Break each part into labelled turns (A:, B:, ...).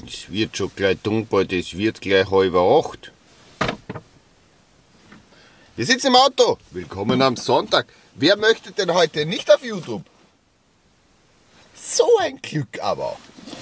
A: Es wird schon gleich dunkel, es wird gleich 7:30. Wir sitzen im Auto. Willkommen am Sonntag. Wer möchte denn heute nicht auf YouTube? So ein Glück aber.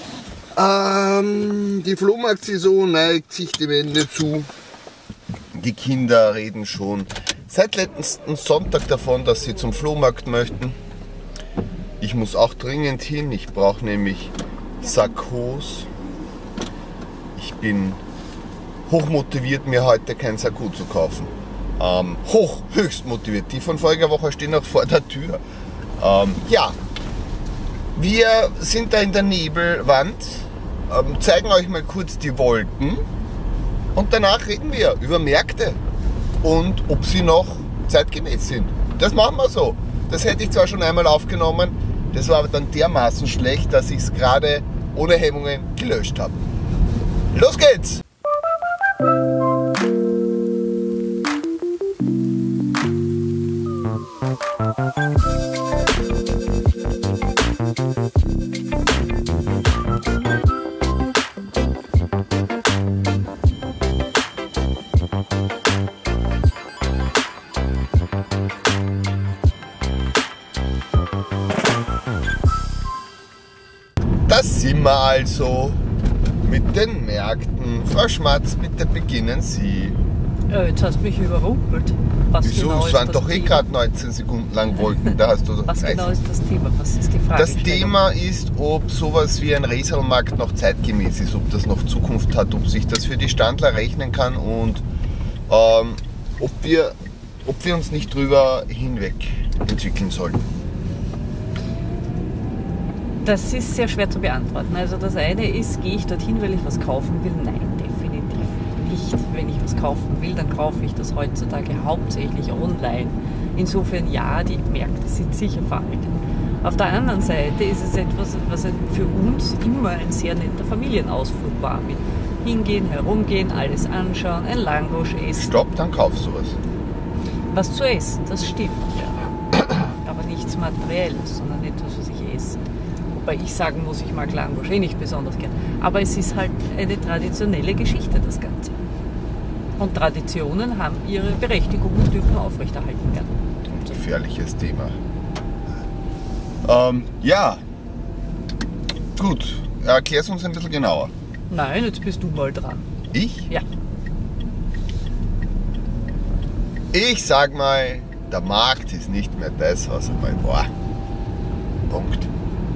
A: Die Flohmarktsaison neigt sich dem Ende zu. Die Kinder reden schon seit letzten Sonntag davon, dass sie zum Flohmarkt möchten. Ich muss auch dringend hin. Ich brauche nämlich Sakkos. Ich bin hochmotiviert, mir heute kein Sakko zu kaufen. Höchst motiviert. Die von voriger Woche stehen noch vor der Tür. Ja, wir sind da in der Nebelwand, zeigen euch mal kurz die Wolken und danach reden wir über Märkte und ob sie noch zeitgemäß sind. Das machen wir so. Das hätte ich zwar schon einmal aufgenommen, das war aber dann dermaßen schlecht, dass ich es gerade ohne Hemmungen gelöscht habe. Los geht's! Das sind wir also mit den Märkten. Frau Schmatz, bitte beginnen Sie.
B: Ja, jetzt hast du mich überrumpelt.
A: Wieso?
B: Genau
A: es waren doch gerade 19 Sekunden lang Wolken. Da hast du
B: was genau ist das Thema? Was ist die Frage?
A: Das Thema ist, ob sowas wie ein Reselmarkt noch zeitgemäß ist, ob das noch Zukunft hat, ob sich das für die Standler rechnen kann und ob wir uns nicht drüber hinweg entwickeln sollten.
B: Das ist sehr schwer zu beantworten. Also das eine ist, gehe ich dorthin, weil ich was kaufen will? Nein, definitiv nicht. Wenn ich was kaufen will, dann kaufe ich das heutzutage hauptsächlich online. Insofern ja, die Märkte sind sicher veraltet. Auf der anderen Seite ist es etwas, was für uns immer ein sehr netter Familienausflug war. Mit hingehen, herumgehen, alles anschauen, ein Langosch essen.
A: Stopp, dann kaufst du was.
B: Was zu essen, das stimmt, ja. Aber nichts Materielles, sondern etwas, was ich esse. Wobei ich sagen muss, ich mag Langosch nicht besonders gern. Aber es ist halt eine traditionelle Geschichte, das Ganze. Und Traditionen haben ihre Berechtigung und dürfen aufrechterhalten werden.
A: Ein gefährliches Thema. Ja, gut. Erklär es uns ein bisschen genauer.
B: Nein, jetzt bist du mal dran.
A: Ich?
B: Ja.
A: Ich sag mal, der Markt ist nicht mehr das, was er mal war. Punkt.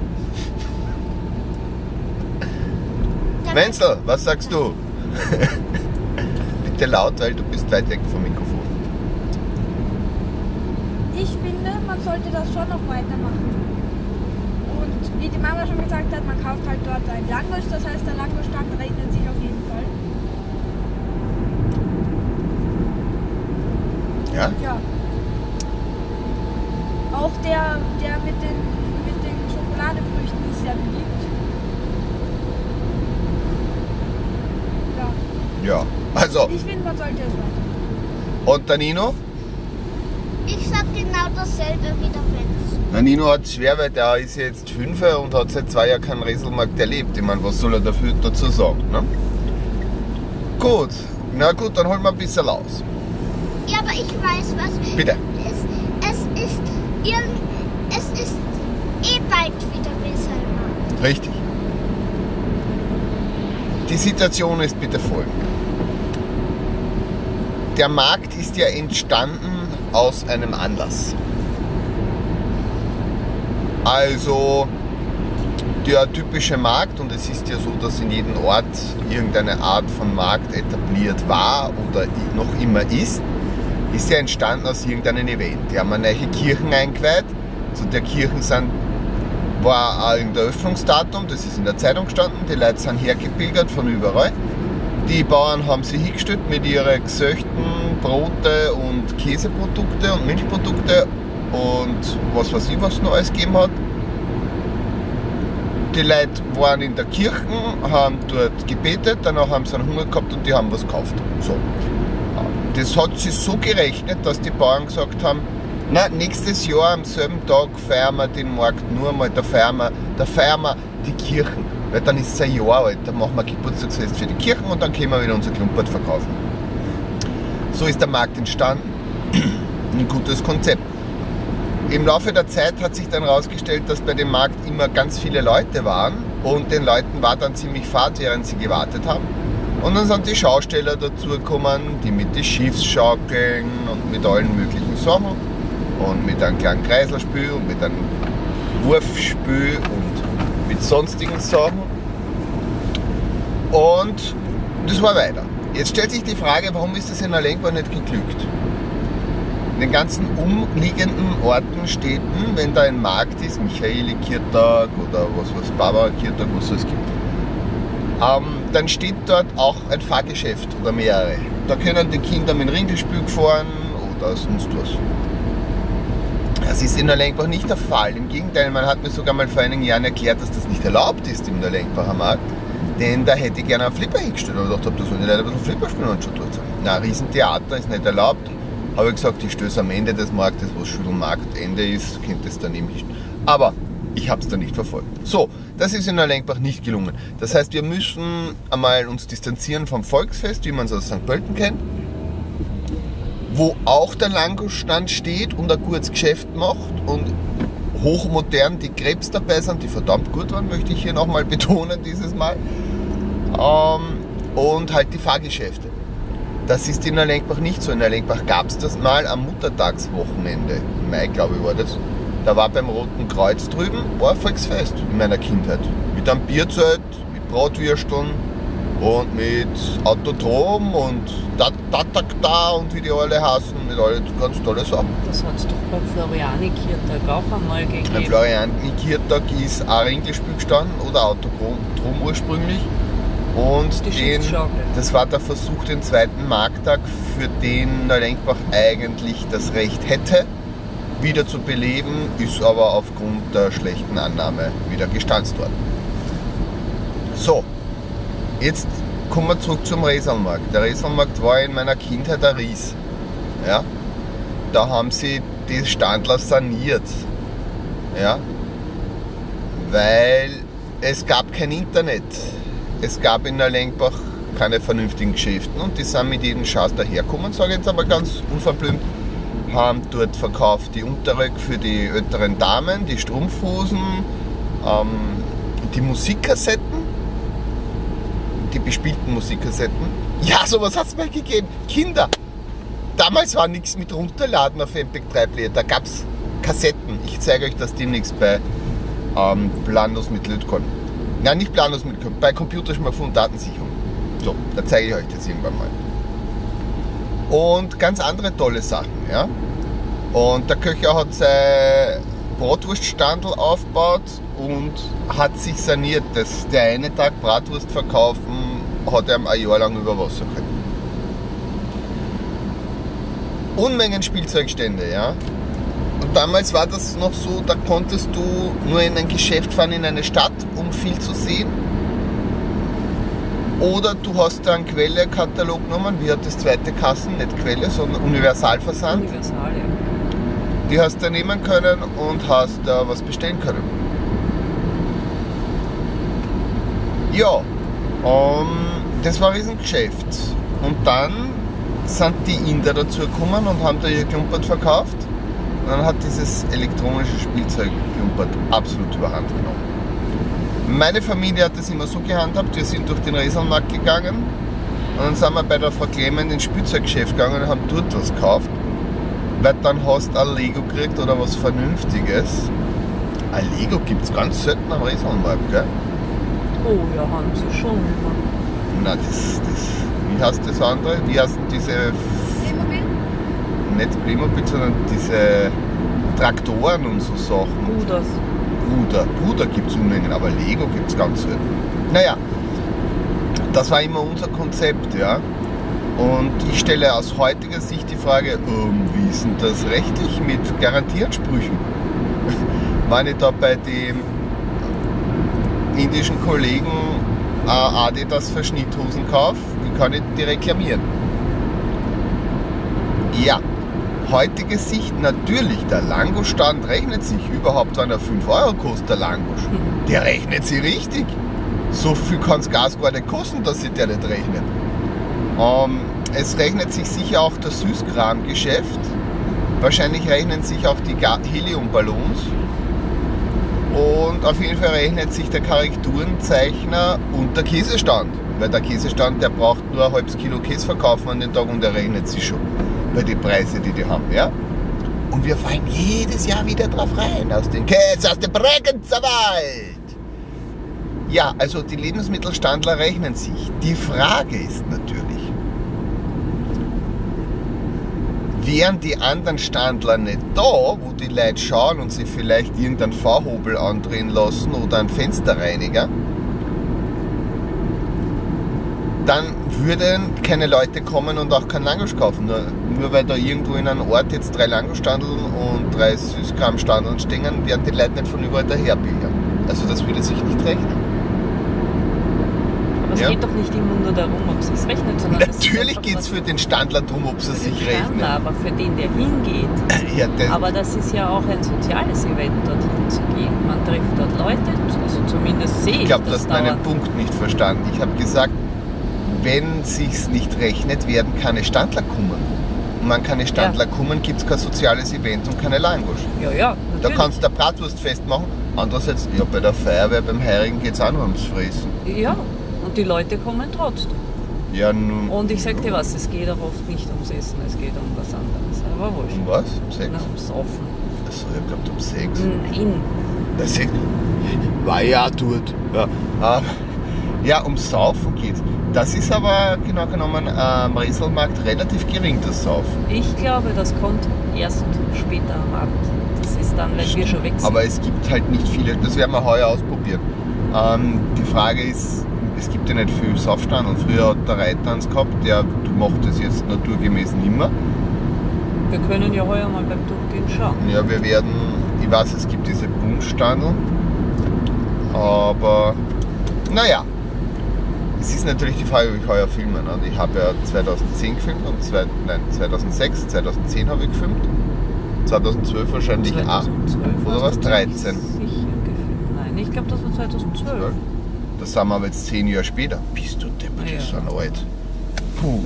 A: Wenzel, was sagst du? Bitte laut, weil du bist weit weg vom Mikrofon.
C: Ich finde, man sollte das schon noch weitermachen. Und wie die Mama schon gesagt hat, man kauft halt dort ein Langosch, das heißt, der Langoschstand rechnet sich auf jeden Fall.
A: Ja?
C: Ja. Auch der mit den Schokoladefrüchten ist sehr beliebt.
A: Ja, also.
C: Ich finde, man sollte es weitermachen.
A: Und der Nino?
D: Ich sag genau dasselbe wie der Benz.
A: Der Nino hat es schwer, weil der ist jetzt 5 und hat seit 2 Jahren keinen Reselmarkt erlebt. Ich meine, was soll er dazu sagen? Ne? Gut, na gut, dann holen wir ein bisschen aus.
D: Ja, aber ich weiß was.
A: Bitte.
D: Es ist bald wieder Reselmarkt.
A: Richtig. Die Situation ist bitte folgende. Der Markt ist ja entstanden aus einem Anlass. Also der typische Markt, und es ist ja so, dass in jedem Ort irgendeine Art von Markt etabliert war oder noch immer ist ja entstanden aus irgendeinem Event. Die haben eine neue Kirchen eingeweiht. Zu der Kirchen war auch irgendein Eröffnungsdatum, das ist in der Zeitung gestanden. Die Leute sind hergepilgert von überall. Die Bauern haben sich hingestellt mit ihren gesöchten Brote und Käseprodukte und Milchprodukte und was weiß ich, was es noch alles gegeben hat. Die Leute waren in der Kirche, haben dort gebetet, danach haben sie einen Hunger gehabt und die haben was gekauft. So. Das hat sich so gerechnet, dass die Bauern gesagt haben, na, nächstes Jahr am selben Tag feiern wir den Markt nur einmal, da feiern wir die Kirchen. weil dann ist es ein Jahr alt, dann machen wir Geburtstagsfest für die Kirchen und dann können wir wieder unser Klumpert verkaufen. So ist der Markt entstanden. Ein gutes Konzept. Im Laufe der Zeit hat sich dann herausgestellt, dass bei dem Markt immer ganz viele Leute waren und den Leuten war dann ziemlich fad, während sie gewartet haben. Und dann sind die Schausteller dazu gekommen, die mit den Schiffsschaukeln und mit allen möglichen Sachen und mit einem kleinen Kreiselspiel und mit einem Wurfspiel und mit sonstigen Sachen. Und das war weiter. Jetzt stellt sich die Frage, warum ist das in Alenquer nicht geglückt? In den ganzen umliegenden Orten, Städten, wenn da ein Markt ist, Michaeli-Kirtag oder was Barbara-Kirtag, was es gibt, dann steht dort auch ein Fahrgeschäft oder mehrere. Da können die Kinder mit dem Ringelspiel fahren oder sonst was. Das ist in Alenquer nicht der Fall. Im Gegenteil, man hat mir sogar mal vor einigen Jahren erklärt, dass das nicht erlaubt ist im Alenquer Markt. Denn da hätte ich gerne einen Flipper hingestellt. Und ich dachte, da sollen die Leute ein bisschen Flipper spielen und schon dort sein. Na, Riesentheater ist nicht erlaubt. Habe ich gesagt, ich stöße am Ende des Marktes, wo schon Marktende ist, könnte es daneben nicht. Aber ich habe es da nicht verfolgt. So, das ist in Alenquer nicht gelungen. Das heißt, wir müssen einmal uns distanzieren vom Volksfest, wie man es aus St. Pölten kennt, wo auch der Langoststand steht und ein gutes Geschäft macht und hochmodern die Krebs dabei sind, die verdammt gut waren, möchte ich hier nochmal betonen dieses Mal. Und halt die Fahrgeschäfte. Das ist in Alenquer nicht so. In Alenquer gab es das mal am Muttertagswochenende. Im Mai, glaube ich, war das. Da war beim Roten Kreuz drüben ein Volksfest in meiner Kindheit. Mit einem Bierzelt, mit Bratwürsteln und mit Autodrom und da und wie die alle heißen, mit alle ganz tolle Sachen.
B: Das hat es doch beim Floriani-Kirtag auch einmal gegeben.
A: Beim Floriani-Kirtag ist ein Ringelspiel gestanden oder Autodrom ursprünglich. Und das war der Versuch, den zweiten Markttag, für den Alenquer eigentlich das Recht hätte, wieder zu beleben, ist aber aufgrund der schlechten Annahme wieder gestanzt worden. So, jetzt kommen wir zurück zum Reselmarkt. Der Reselmarkt war in meiner Kindheit ein Ries. Ja? Da haben sie die Standler saniert. Ja? Weil es gab kein Internet. Es gab in Alenquer keine vernünftigen Geschäfte und die sind mit jedem Schatz dahergekommen, sage ich jetzt aber ganz unverblümt, haben dort verkauft die Unterröcke für die älteren Damen, die Strumpfhosen, die Musikkassetten, die bespielten Musikkassetten. Ja, sowas hat es mal gegeben. Kinder! Damals war nichts mit Runterladen auf MP3-Player, da gab es Kassetten. Ich zeige euch das demnächst bei Planlos mit Lötkolben. Nein, nicht planlos mit, bei Computerschmarrn und Datensicherung. So, da zeige ich euch das irgendwann mal. Und ganz andere tolle Sachen, ja. Und der Köcher hat sein Bratwurststandl aufgebaut und hat sich saniert. Der eine Tag Bratwurst verkaufen, hat er ein Jahr lang über Wasser gehalten. Unmengen Spielzeugstände, ja. Und damals war das noch so, da konntest du nur in ein Geschäft fahren, in eine Stadt, um viel zu sehen. Oder du hast da einen Quelle-Katalog genommen, wie hat das zweite Kassen, nicht Quelle, sondern Universalversand.
B: Universal, ja.
A: Die hast du nehmen können und hast da was bestellen können. Ja, das war ein Riesengeschäft. Und dann sind die Inder dazu gekommen und haben da ihr Klumpert verkauft. Und dann hat dieses elektronische Spielzeug Klumpert absolut überhand genommen. Meine Familie hat das immer so gehandhabt, wir sind durch den Reselmarkt gegangen und dann sind wir bei der Frau Clement ins Spielzeuggeschäft gegangen und haben dort was gekauft. Weil dann hast du ein Lego gekriegt oder was Vernünftiges. Ein Lego gibt es ganz selten am Reselmarkt, gell?
B: Oh ja, haben sie schon.
A: Na, wie heißt das andere? Wie heißen diese...
C: Playmobil?
A: Nicht Playmobil, sondern diese Traktoren und so Sachen. Bruder gibt es Unmengen, aber Lego gibt es ganz selten. Naja, das war immer unser Konzept, ja. Und ich stelle aus heutiger Sicht die Frage, wie ist denn das rechtlich mit Garantieansprüchen? Wenn ich da bei dem indischen Kollegen Adidas Verschnitthosen kaufe, wie kann ich die reklamieren? Ja, heutige Sicht natürlich, der Langostand rechnet sich überhaupt, wenn er 5 Euro kostet, der Langosch. Der rechnet sich richtig. so viel kann das Gas gar nicht kosten, dass sich der nicht rechnet. Es rechnet sich sicher auch das Süßkramgeschäft. Wahrscheinlich rechnen sich auch die Heliumballons. Und auf jeden Fall rechnet sich der Korrekturenzeichner und der Käsestand. Weil der Käsestand, der braucht nur ein halbes Kilo Käse verkaufen an den Tag und der rechnet sich schon bei den Preisen, die haben. Ja? Und wir fallen jedes Jahr wieder drauf rein, aus dem Käse, aus dem Bregenzerwald. Ja, also die Lebensmittelstandler rechnen sich. Die Frage ist natürlich, wären die anderen Standler nicht da, wo die Leute schauen und sich vielleicht irgendeinen Fahrhobel andrehen lassen oder einen Fensterreiniger, dann würden keine Leute kommen und auch keinen Langosch kaufen. Nur weil da irgendwo in einem Ort jetzt 3 Langoschstandeln und 3 Süßkramstandeln stehen, werden die Leute nicht von überall daher pilgern. Also das würde sich nicht rechnen.
B: Aber es geht doch nicht immer nur darum, ob es sich rechnet, sondern
A: natürlich geht es für den Standler darum, ob es sich rechnet.
B: Aber für den, der hingeht.
A: Ja,
B: aber das ist ja auch ein soziales Event, dorthin zu gehen. Man trifft dort Leute, also zumindest sehe ich.
A: Ich glaube, du hast meinen Punkt nicht verstanden. Ich habe gesagt, wenn es sich nicht rechnet, werden keine Standler kommen. Und wenn keine Standler kommen, gibt es kein soziales Event und keine Langosch.
B: Ja, ja. Natürlich.
A: Da kannst du ein Bratwurstfest machen. Andererseits, ja, bei der Feuerwehr, beim Heirigen geht es auch nur ums Fressen.
B: Ja, und die Leute kommen trotzdem.
A: Ja, nun.
B: Und ich sag dir was, es geht auch oft nicht ums Essen, es geht um was anderes. Aber wurscht.
A: Um was? Um Sex?
B: Na, ums Saufen.
A: Achso, ich glaube um Sex.
B: Nein.
A: Das war ja dort. Ja, ums Saufen geht's. Das ist aber genau genommen am Rieselmarkt relativ gering, das Saufen.
B: Ich glaube, das kommt erst später am Abend. Das ist dann, wenn wir schon weg sind.
A: Aber es gibt halt nicht viele, das werden wir heuer ausprobieren. Die Frage ist, es gibt ja nicht viel Saufstand und früher hat der Reiter eins gehabt, der macht das jetzt naturgemäß nicht mehr.
B: Wir können ja heuer mal beim Durchgehen schauen.
A: Ja, wir werden, ich weiß, es gibt diese Bundstandel, aber naja. Es ist natürlich die Frage, ob ich heuer filme. Ne? Ich habe ja 2010 gefilmt und 2006, 2010 habe ich gefilmt. 2012 wahrscheinlich
B: 2012
A: auch. Oder was? 13?
B: Sicher gefilmt. Nein, ich glaube, das war 2012.
A: Das sind wir aber jetzt 10 Jahre später. Bist du deppert,
B: Ja.
A: so alt. Puh.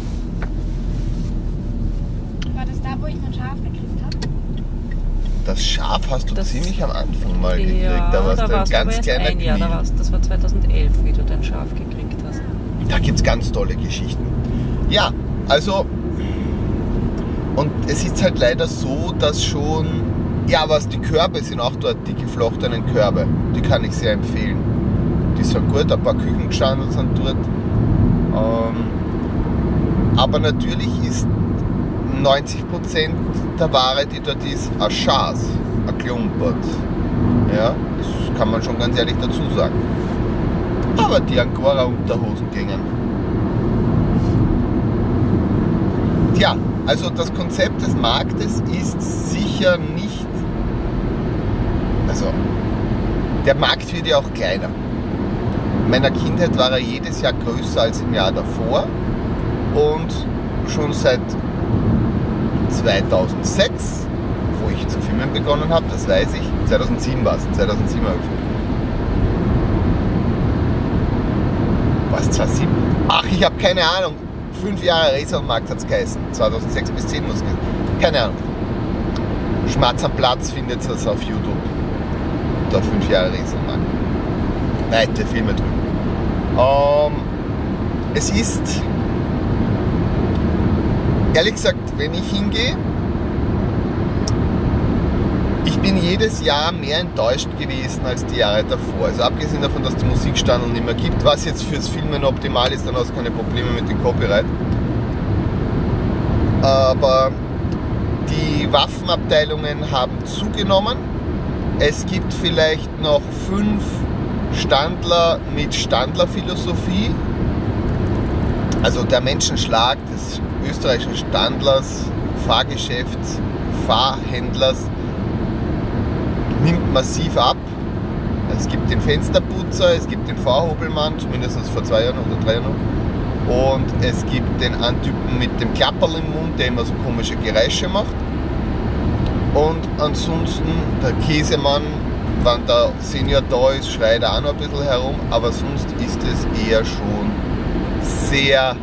C: War das da, wo ich mein Schaf gekriegt habe?
A: Das Schaf hast du
B: Das-
A: ziemlich am Anfang mal gekriegt.
B: Ja,
A: Da warst du ein
B: warst du aber
A: ganz
B: erst
A: kleiner
B: ein Jahr,
A: Knie.
B: das war 2011, wie du dein Schaf gekriegt hast.
A: Da gibt es ganz tolle Geschichten. Ja, also, und es ist halt leider so, dass schon, ja, was die Körbe sind auch dort, die geflochtenen Körbe, die kann ich sehr empfehlen. Die sind gut, ein paar Küchengeschandel sind dort. Aber natürlich ist 90% der Ware, die dort ist, ein Schaß, ein Klumpert. Ja, das kann man schon ganz ehrlich dazu sagen. Aber die Angora-Unterhosen gingen. Tja, also das Konzept des Marktes ist sicher nicht... Also, der Markt wird ja auch kleiner. In meiner Kindheit war er jedes Jahr größer als im Jahr davor. Und schon seit 2006, wo ich zu filmen begonnen habe, das weiß ich, 2007 war es, 2007 habe ich gefilmt. Was, 2007? Ach, ich habe keine Ahnung. 5 Jahre Rieselmarkt hat es geheißen. 2006 bis 2010 muss es geheißen. Keine Ahnung. Schmatz am Platz findet es auf YouTube. Da 5 Jahre Rieselmarkt. Weite Filme drüben. Es ist, ehrlich gesagt, wenn ich hingehe, ich bin jedes Jahr mehr enttäuscht gewesen als die Jahre davor. Also abgesehen davon, dass die Musikstandel nicht mehr gibt, was jetzt fürs Filmen optimal ist, dann hast du keine Probleme mit dem Copyright. Aber die Waffenabteilungen haben zugenommen. Es gibt vielleicht noch 5 Standler mit Standlerphilosophie. Also der Menschenschlag des österreichischen Standlers, Fahrgeschäfts, Fahrhändlers nimmt massiv ab. Es gibt den Fensterputzer, es gibt den Fahrhobelmann, zumindest vor 2 Jahren oder 3 Jahren noch. Und es gibt den Antypen mit dem Klapperl im Mund, der immer so komische Geräusche macht. Und ansonsten der Käsemann wenn der Senior da ist, schreit er auch noch ein bisschen herum, aber sonst ist es eher schon sehr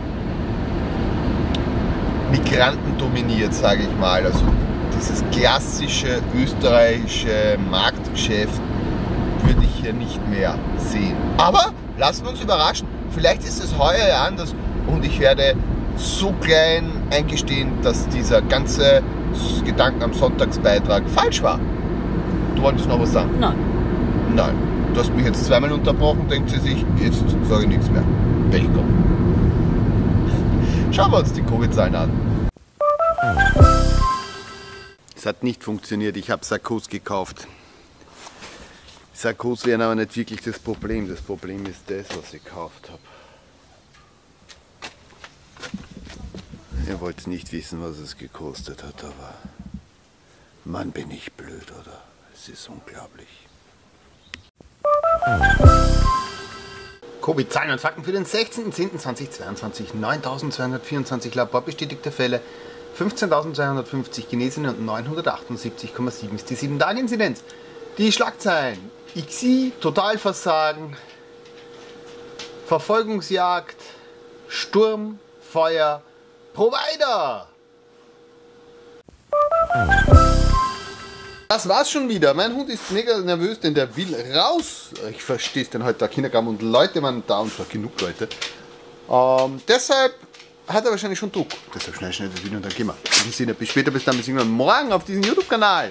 A: migrantendominiert, sage ich mal. Also dieses klassische österreichische Marktgeschäft würde ich hier nicht mehr sehen. Aber lassen wir uns überraschen, vielleicht ist es heuer ja anders und ich werde so klein eingestehen, dass dieser ganze Gedanken am Sonntagsbeitrag falsch war. Du wolltest noch was sagen?
B: Nein.
A: Nein. Du hast mich jetzt zweimal unterbrochen, denkt sie sich, jetzt sage ich nichts mehr. Pech kommt. Schauen wir uns die Covid-Zahlen an. Es hat nicht funktioniert, ich habe Sarkos gekauft. Sarkos wären aber nicht wirklich das Problem. Das Problem ist das, was ich gekauft habe. Ihr wollt nicht wissen, was es gekostet hat, aber Mann, bin ich blöd, oder? Es ist unglaublich. Covid-Zahlen und Fakten für den 16.10.2022. 9.224 laborbestätigte Fälle, 15.250 Genesene und 978,7 ist die 7-Tage-Inzidenz. Die Schlagzeilen: XI, Totalversagen, Verfolgungsjagd, Sturm, Feuer, Provider. Das war's schon wieder. Mein Hund ist mega nervös, denn der will raus. Ich verstehe es denn heute, der Kindergarten und Leute waren da und zwar genug Leute. Deshalb hat er wahrscheinlich schon Druck. Deshalb schnell das Video und dann gehen wir. In diesem Sinne, bis später, bis dann, bis irgendwann morgen auf diesem YouTube-Kanal.